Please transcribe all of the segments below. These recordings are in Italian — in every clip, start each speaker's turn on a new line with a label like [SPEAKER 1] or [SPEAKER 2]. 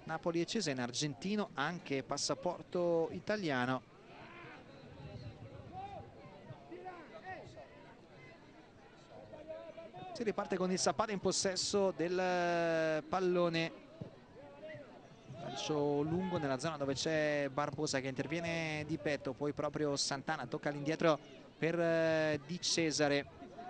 [SPEAKER 1] Napoli e Cesena, argentino, anche passaporto italiano. Si riparte con il Sappada in possesso del pallone. Calcio lungo nella zona dove c'è Barbosa che interviene di petto, poi proprio Santana tocca all'indietro per Di Cesare.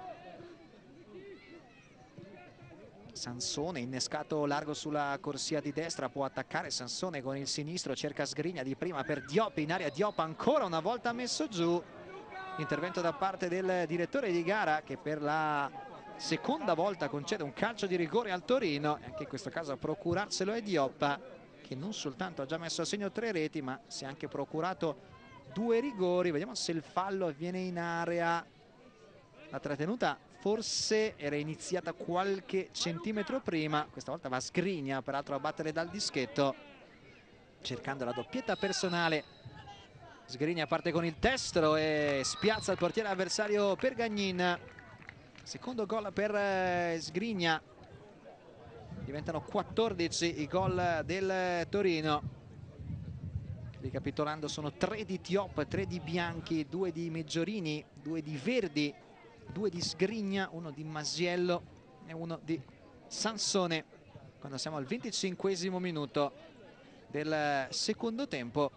[SPEAKER 1] Sansone innescato largo sulla corsia di destra, può attaccare Sansone con il sinistro, cerca Sgrigna di prima per Diop, in area Diop ancora una volta messo giù. Intervento da parte del direttore di gara che per la seconda volta concede un calcio di rigore al Torino, e anche in questo caso a procurarselo è Diop, che non soltanto ha già messo a segno 3 reti ma si è anche procurato 2 rigori. Vediamo se il fallo avviene in area. La trattenuta forse era iniziata qualche centimetro prima, questa volta va Sgrigna peraltro a battere dal dischetto cercando la doppietta personale. Sgrigna parte con il destro e spiazza il portiere avversario Pergagnin. Secondo gol per Sgrigna. Diventano 14 i gol del Torino. Ricapitolando, sono 3 di Diop, 3 di Bianchi, 2 di Meggiorini, 2 di Verdi, 2 di Sgrigna, 1 di Masiello e 1 di Sansone. Quando siamo al 25esimo minuto del secondo tempo.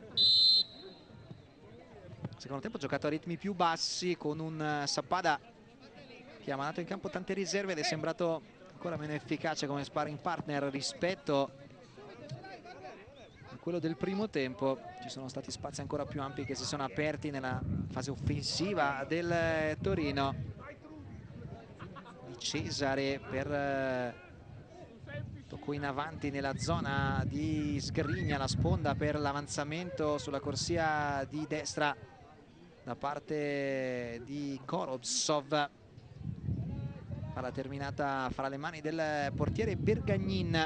[SPEAKER 1] Secondo tempo giocato a ritmi più bassi, con un Sappada che ha mandato in campo tante riserve ed è sembrato ancora meno efficace come sparring partner rispetto a quello del primo tempo. Ci sono stati spazi ancora più ampi che si sono aperti nella fase offensiva del Torino. Di Cesare per tocco in avanti nella zona di Sgrigna, la sponda per l'avanzamento sulla corsia di destra da parte di Gorobsov. Palla terminata fra le mani del portiere Pergagnin.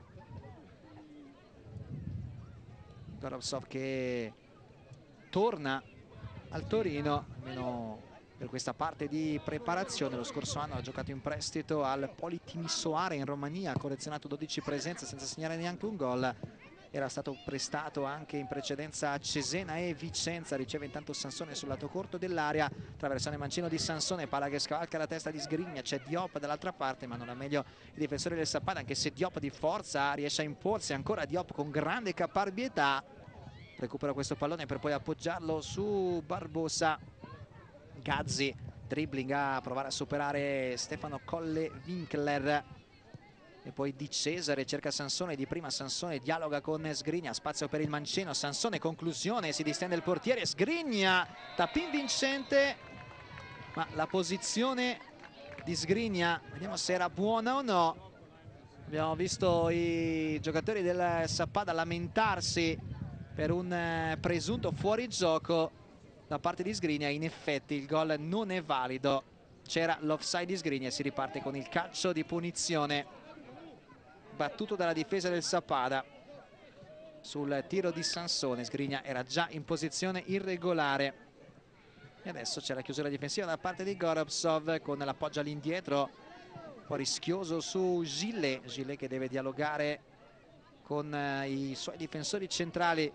[SPEAKER 1] Gorobsov che torna al Torino, almeno per questa parte di preparazione. Lo scorso anno ha giocato in prestito al Poli Timisoara in Romania, ha collezionato 12 presenze senza segnare neanche un gol. Era stato prestato anche in precedenza a Cesena e Vicenza. Riceve intanto Sansone sul lato corto dell'area, traversone mancino di Sansone, palla che scavalca la testa di Sgrigna, c'è Diop dall'altra parte ma non ha meglio i difensori del Sappada, anche se Diop di forza riesce a imporsi. Ancora Diop con grande caparbietà, recupera questo pallone per poi appoggiarlo su Barbosa. Gazzi, dribbling a provare a superare Stefano Colle Winkler. E poi Di Cesare cerca Sansone di prima, Sansone dialoga con Sgrigna, spazio per il mancino, Sansone conclusione, si distende il portiere, Sgrigna, tappin vincente, ma la posizione di Sgrigna vediamo se era buona o no. Abbiamo visto i giocatori del Sappada lamentarsi per un presunto fuorigioco da parte di Sgrigna. In effetti il gol non è valido, c'era l'offside di Sgrigna e si riparte con il calcio di punizione battuto dalla difesa del Sappada sul tiro di Sansone. Sgrigna era già in posizione irregolare e adesso c'è la chiusura difensiva da parte di Gorobsov con l'appoggio all'indietro un po' rischioso su Gillet che deve dialogare con i suoi difensori centrali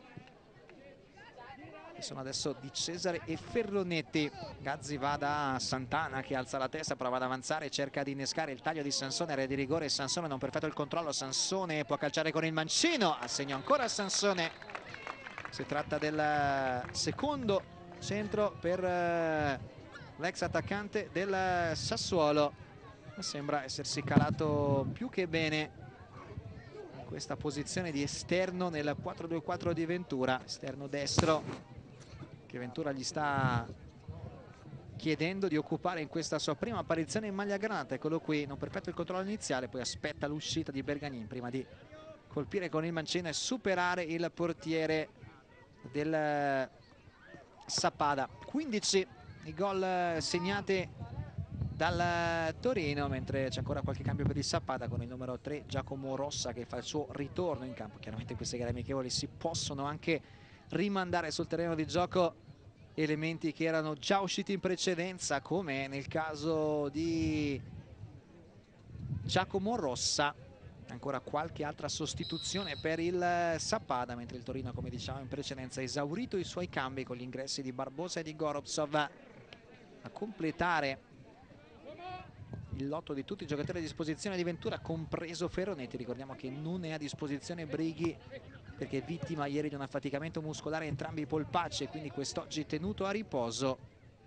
[SPEAKER 1] che sono adesso Di Cesare e Ferronetti. Gazzi va da Santana che alza la testa, prova ad avanzare, cerca di innescare il taglio di Sansone, area di rigore, Sansone non perfetto il controllo, Sansone può calciare con il mancino, assegno ancora Sansone. Si tratta del secondo centro per l'ex attaccante del Sassuolo. Sembra essersi calato più che bene in questa posizione di esterno nel 4-2-4 di Ventura, esterno destro che Ventura gli sta chiedendo di occupare in questa sua prima apparizione in maglia granata. Eccolo qui, non perfetto il controllo iniziale, poi aspetta l'uscita di Pergagnin prima di colpire con il mancino e superare il portiere del Sappada. 15 i gol segnati dal Torino, mentre c'è ancora qualche cambio per il Sappada con il numero 3 Giacomo Rossa che fa il suo ritorno in campo. Chiaramente in queste gare amichevoli si possono anche rimandare sul terreno di gioco elementi che erano già usciti in precedenza, come nel caso di Giacomo Rossa. Ancora qualche altra sostituzione per il Sappada, mentre il Torino, come diciamo in precedenza, ha esaurito i suoi cambi con gli ingressi di Barbosa e di Gorovtsov a completare il lotto di tutti i giocatori a disposizione di Ventura, compreso Ferronetti. Ricordiamo che non è a disposizione Brighi perché è vittima ieri di un affaticamento muscolare entrambi i polpacci e quindi quest'oggi tenuto a riposo,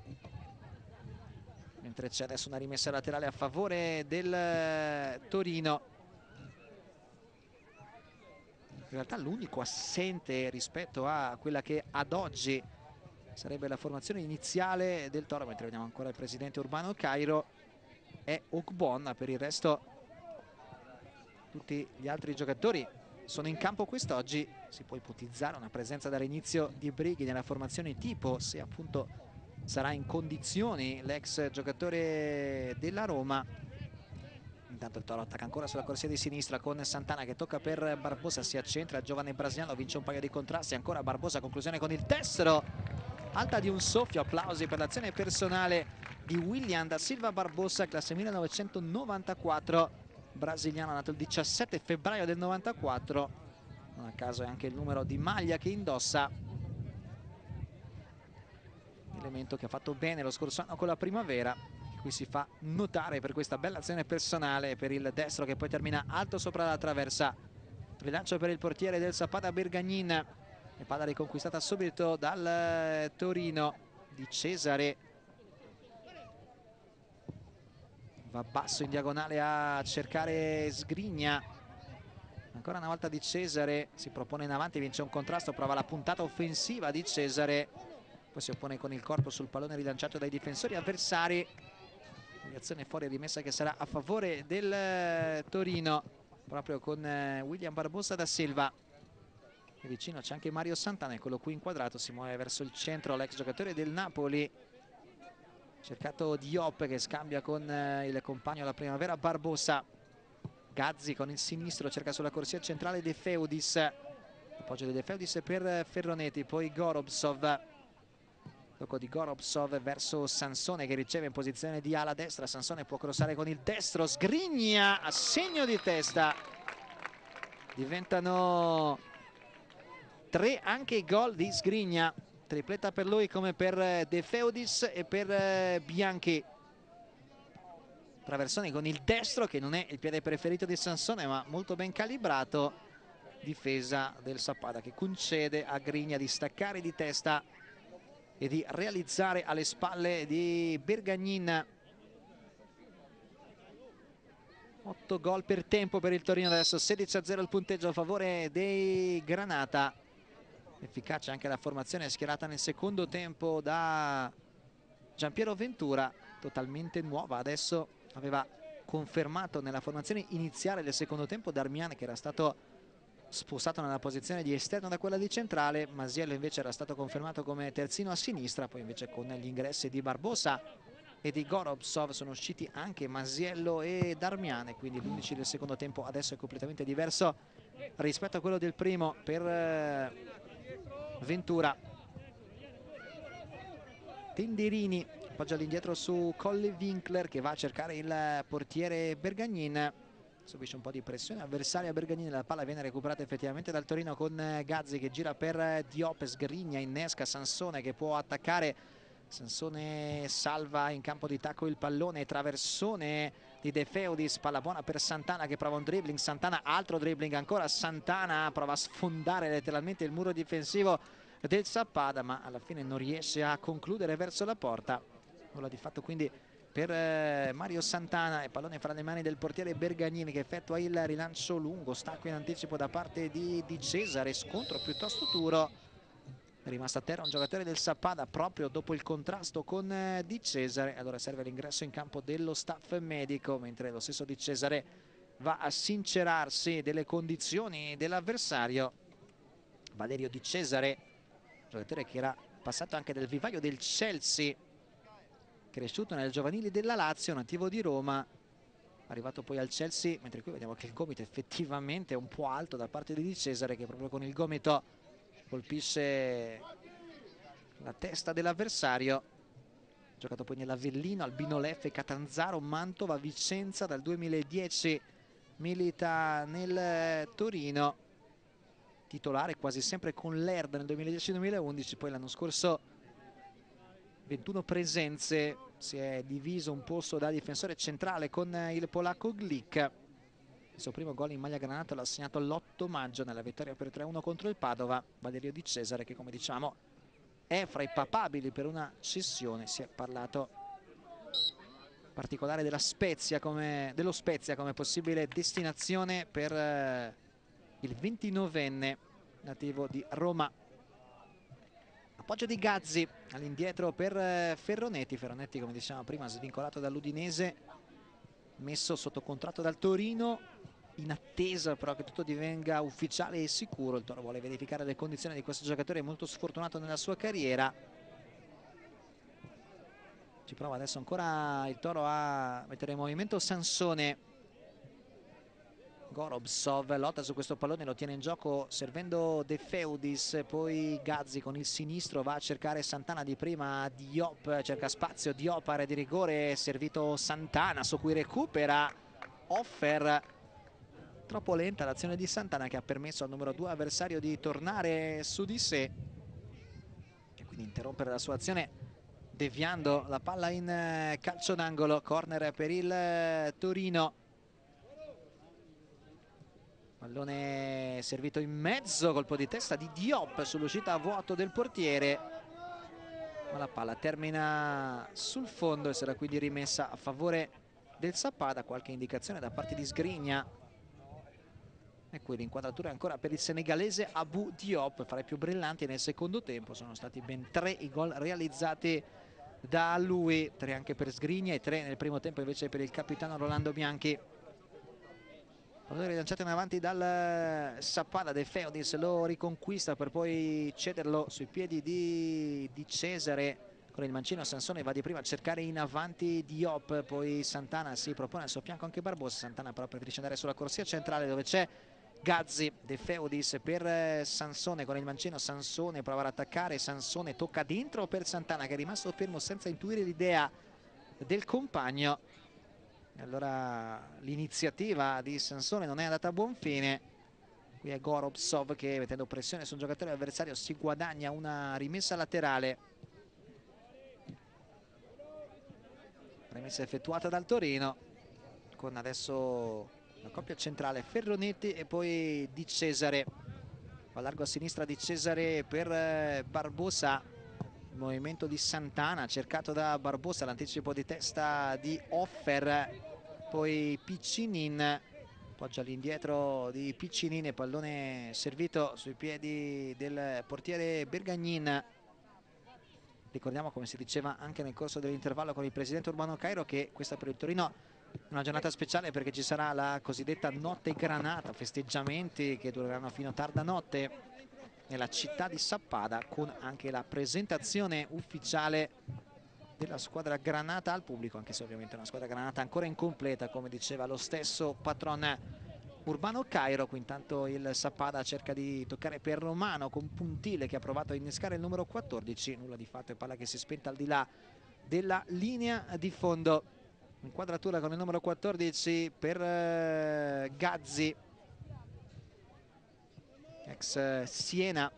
[SPEAKER 1] mentre c'è adesso una rimessa laterale a favore del Torino. In realtà l'unico assente rispetto a quella che ad oggi sarebbe la formazione iniziale del Toro, mentre vediamo ancora il presidente Urbano Cairo, è Ogbonna. Per il resto tutti gli altri giocatori sono in campo quest'oggi. Si può ipotizzare una presenza dall'inizio di Brighi nella formazione tipo, se appunto sarà in condizioni l'ex giocatore della Roma. Intanto il Toro attacca ancora sulla corsia di sinistra con Santana che tocca per Barbosa, si accentra Giovanni Brasiliano, vince un paio di contrasti, ancora Barbosa, conclusione con il destro, alta di un soffio. Applausi per l'azione personale di William da Silva Barbosa, classe 1994, brasiliano, nato il 17 febbraio del 94, non a caso è anche il numero di maglia che indossa, elemento che ha fatto bene lo scorso anno con la Primavera, che qui si fa notare per questa bella azione personale per il destro che poi termina alto sopra la traversa. Rilancio per il portiere del Sappada Bergagnin, e palla riconquistata subito dal Torino di Cesare. Va basso in diagonale a cercare Sgrigna, ancora una volta di Cesare, si propone in avanti, vince un contrasto, prova la puntata offensiva di Cesare, poi si oppone con il corpo sul pallone rilanciato dai difensori avversari. Azione fuori, rimessa che sarà a favore del Torino, proprio con William Barbosa da Silva. E vicino c'è anche Mario Santana, eccolo qui inquadrato, si muove verso il centro l'ex giocatore del Napoli. Cercato Diop che scambia con il compagno alla Primavera Barbosa. Gazzi con il sinistro cerca sulla corsia centrale De Feudis, appoggio di De Feudis per Ferronetti, poi Gorovtsov, tocco di Gorovtsov verso Sansone che riceve in posizione di ala destra. Sansone può crossare con il destro, Sgrigna a segno di testa. Diventano 3 anche i gol di Sgrigna, tripletta per lui come per De Feudis e per Bianchi. Traversone con il destro che non è il piede preferito di Sansone ma molto ben calibrato. Difesa del Sappada che concede a Grigna di staccare di testa e di realizzare alle spalle di Bergagnin. 8 gol per tempo per il Torino, adesso 16-0 il punteggio a favore dei Granata. Efficace anche la formazione schierata nel secondo tempo da Giampiero Ventura, totalmente nuova. Adesso aveva confermato nella formazione iniziale del secondo tempo Darmian, che era stato spostato nella posizione di esterno da quella di centrale. Masiello invece era stato confermato come terzino a sinistra, poi invece con gli ingressi di Barbosa e di Gorovtsov sono usciti anche Masiello e Darmian, quindi l'11 del secondo tempo adesso è completamente diverso rispetto a quello del primo per Ventura. Tenderini appoggia all'indietro su Colle Winkler che va a cercare il portiere Bergagnin, subisce un po' di pressione avversaria Bergagnin, la palla viene recuperata effettivamente dal Torino con Gazzi che gira per Diop, Sgrigna innesca Sansone che può attaccare, Sansone salva in campo di tacco il pallone, traversone di De Feudis, palla buona per Santana che prova un dribbling, Santana altro dribbling ancora, Santana prova a sfondare letteralmente il muro difensivo del Sappada ma alla fine non riesce a concludere verso la porta. Nulla di fatto quindi per Mario Santana, e pallone fra le mani del portiere Bergagnini che effettua il rilancio lungo, stacco in anticipo da parte di Cesare, scontro piuttosto duro, è rimasto a terra un giocatore del Sappada proprio dopo il contrasto con Di Cesare, allora serve l'ingresso in campo dello staff medico, mentre lo stesso Di Cesare va a sincerarsi delle condizioni dell'avversario. Valerio Di Cesare, giocatore che era passato anche del vivaio del Chelsea, cresciuto nel giovanili della Lazio, nativo di Roma, arrivato poi al Chelsea, mentre qui vediamo che il gomito effettivamente è un po' alto da parte di Di Cesare che proprio con il gomito colpisce la testa dell'avversario. Giocato poi nell'Avellino, Albino Leffe, Catanzaro, Mantova, Vicenza dal 2010 milita nel Torino, titolare quasi sempre con l'Erd nel 2010-2011, poi l'anno scorso 21 presenze, si è diviso un posto da difensore centrale con il polacco Glik. Il suo primo gol in maglia granata l'ha segnato l'8 maggio nella vittoria per 3-1 contro il Padova. Valerio Di Cesare, che come diciamo è fra i papabili per una cessione. Si è parlato in particolare dello Spezia come possibile destinazione per il 29enne nativo di Roma. Appoggio di Gazzi all'indietro per Ferronetti. Ferronetti, come dicevamo prima, svincolato dall'Udinese, messo sotto contratto dal Torino, in attesa però che tutto divenga ufficiale e sicuro. Il Toro vuole verificare le condizioni di questo giocatore molto sfortunato nella sua carriera. Ci prova adesso ancora il Toro a mettere in movimento Sansone. Gorobsov lotta su questo pallone, lo tiene in gioco servendo De Feudis, poi Gazzi con il sinistro va a cercare Santana di prima, Diop cerca spazio, Diop area di rigore, servito Santana su cui recupera Offer. Troppo lenta l'azione di Santana, che ha permesso al numero 2 avversario di tornare su di sé e quindi interrompere la sua azione deviando la palla in calcio d'angolo. Corner per il Torino. Pallone servito in mezzo, colpo di testa di Diop sull'uscita a vuoto del portiere, ma la palla termina sul fondo e sarà quindi rimessa a favore del Sappada. Qualche indicazione da parte di Sgrigna, e qui l'inquadratura è ancora per il senegalese Abou Diop, fra i più brillanti nel secondo tempo. Sono stati ben 3 i gol realizzati da lui, 3 anche per Sgrigna e 3 nel primo tempo invece per il capitano Rolando Bianchi. Pallone rilanciato in avanti dal Sappada. De Feudis lo riconquista per poi cederlo sui piedi di Cesare. Con il mancino Sansone va di prima a cercare in avanti Diop, poi Santana si propone al suo fianco anche Barbosa. Santana però preferisce andare sulla corsia centrale dove c'è Gazzi. De Feudis per Sansone, con il mancino Sansone prova ad attaccare, Sansone tocca dentro per Santana, che è rimasto fermo senza intuire l'idea del compagno. Allora l'iniziativa di Sansone non è andata a buon fine. Qui è Gorobsov che, mettendo pressione sul giocatore avversario, si guadagna una rimessa laterale. Rimessa effettuata dal Torino, con adesso la coppia centrale Ferronetti e poi Di Cesare. Va largo a sinistra Di Cesare per Barbosa. Il movimento di Santana cercato da Barbosa, l'anticipo di testa di Offer, poi Piccinin, appoggia all'indietro di Piccinin e pallone servito sui piedi del portiere Bergagnin. Ricordiamo, come si diceva anche nel corso dell'intervallo con il presidente Urbano Cairo, che questa per il Torino è una giornata speciale perché ci sarà la cosiddetta notte granata, festeggiamenti che dureranno fino a tarda notte nella città di Sappada, con anche la presentazione ufficiale della squadra granata al pubblico, anche se ovviamente è una squadra granata ancora incompleta, come diceva lo stesso patron Urbano Cairo. Qui intanto il Sappada cerca di toccare per Romano con Puntile, che ha provato a innescare il numero 14, nulla di fatto, è palla che si è spenta al di là della linea di fondo. Inquadratura con il numero 14 per Gazzi, ex Siena,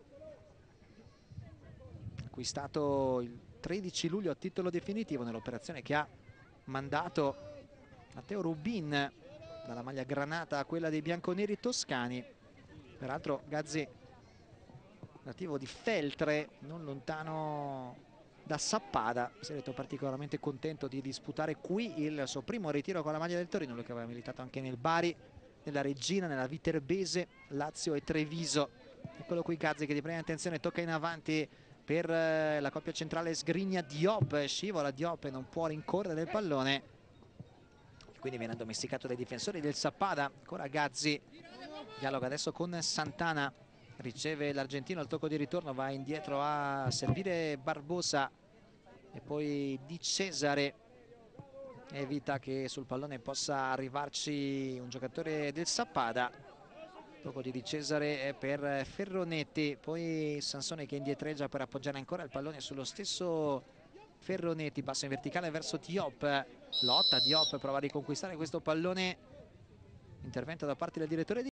[SPEAKER 1] acquistato il 13 luglio a titolo definitivo nell'operazione che ha mandato Matteo Rubin dalla maglia granata a quella dei bianconeri toscani. Peraltro Gazzi, nativo di Feltre, non lontano da Sappada, si è detto particolarmente contento di disputare qui il suo primo ritiro con la maglia del Torino, lui che aveva militato anche nel Bari, nella Regina, nella Viterbese, Lazio e Treviso. Eccolo qui Gazzi che di prima intenzione tocca in avanti per la coppia centrale Sgrigna. Diop scivola, Diop non può rincorrere del pallone, quindi viene addomesticato dai difensori del Sappada. Ancora Gazzi, dialoga adesso con Santana, riceve l'argentino al tocco di ritorno, va indietro a servire Barbosa e poi Di Cesare evita che sul pallone possa arrivarci un giocatore del Sappada. Tocco di Cesare per Ferronetti, poi Sansone che indietreggia per appoggiare ancora il pallone sullo stesso Ferronetti, passa in verticale verso Diop, lotta Diop, prova a riconquistare questo pallone intervento da parte del direttore